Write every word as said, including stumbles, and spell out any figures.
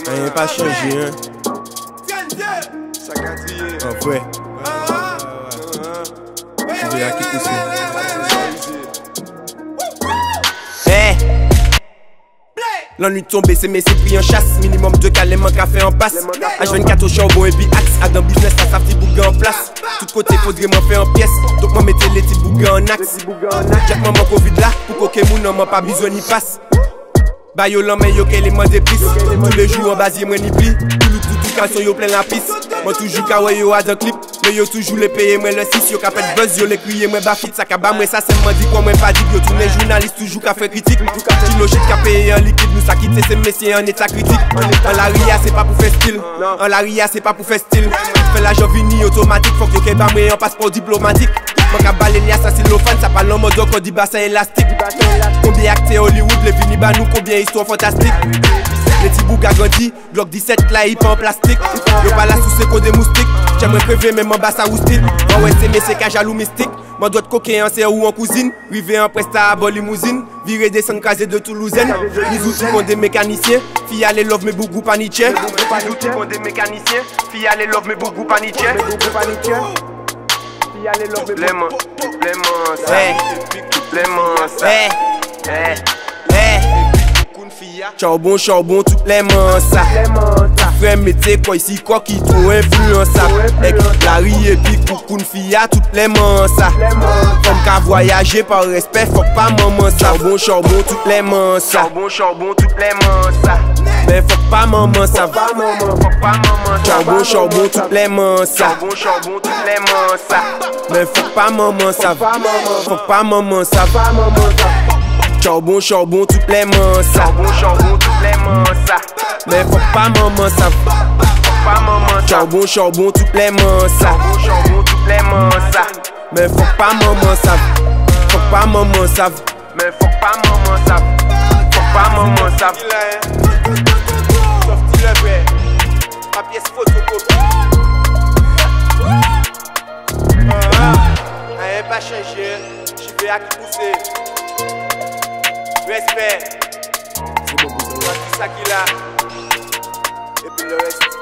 Rien pas changé, hein. En vrai. Je vais à qui pousser. Hey! L'ennui tombé, c'est mes pris en chasse. Minimum de calais, manque à faire en passe. H vingt-quatre au charbon et puis axe. À dans business, ça savent petit bouga en place. Tout côté, faudrait m'en faire en pièces. Donc, moi, mettez les petits bougas en axe. Jack, maman, Covid là. Pour qu'aucun moun, on pas besoin ni passe. Bayo l'homme, yo qu'elle est moins d'épices. Tous les jours en basier, moi ni pli. Tout le tout, tout, quand yo plein la piste. Moi, toujours kawaii, yo a d'un clip. Mais yo toujours les payer, moi le six. Yo kapet buzz, yo les crier, moi bafit. Ça kaba, moi ça, c'est moi dit quoi, moi pas dit. Yo tous les journalistes, toujours qu'a fait critique. Ti logique qu'a payé en liquide. Nous, ça quitte, c'est messieurs en état critique. En la ria, c'est pas pour faire style. En la ria, c'est pas pour faire style. Fais la jovini automatique. Faut que yo keba, moi en passeport diplomatique. Moi qu'a balené à ça, c'est l'offense. Ça parle en mode qu'on dit bassin élastique. Combien acteurs Hollywood, les vini bah nous, combien histoire fantastique. Les petits boucs a grandi, Glock dix-sept là, il en plastique. Yo pas là sous ses codes des moustiques. J'aimerais prévenir même en bas ça ou style. Moi ouais c'est mes c'est qu'à jaloux mystique. Moi doit coquin en serre ou en cousine. Rivé en presta à bol limousine. Virer des sangs casés de Toulousaine. Les outils qu'on des mécaniciens. Fille allez love mes bougou panichés. Les outils qu'on des mécaniciens. Fille allez love mes bougou panichés. Fille allez love mes bougou panichés. Hey, hey, hey. Charbon, charbon, toutes les mansas. Frère, mettez quoi ici, quoi qui trop influençable. Avec la rie et puis coucou, fille à toutes les mansas. Comme qu'à voyager par respect, faut pas maman ça. Charbon, charbon, toutes les mansas. Charbon, charbon, toutes les mansas. Mais faut pas maman ça. Charbon, charbon, toutes les mansas. Charbon, charbon, toutes les mansas. Mais faut pas maman ça. Faut pas maman ça. Charbon, charbon, toutes les mansas. Charbon, charbon, toutes les mansas. Mais faut pas maman ça. Faut pas maman. Charbon, charbon, toutes les mansas. Charbon, charbon, toutes les mansas. Mais faut pas maman ça. Faut pas maman ça. Mais faut pas maman ça. Faut pas maman ça. Sorti le vrai. Papier photocopie. Rien pas changé. J'y vais à qui pousser. Respect, c'est tout ça qu'il a, et puis le reste.